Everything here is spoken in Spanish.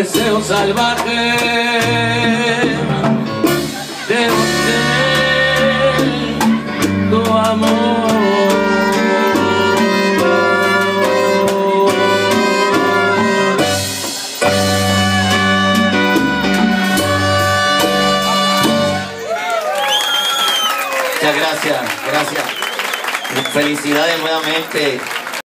deseo salvaje de usted, tu amor. Muchas gracias, gracias. Felicidades nuevamente.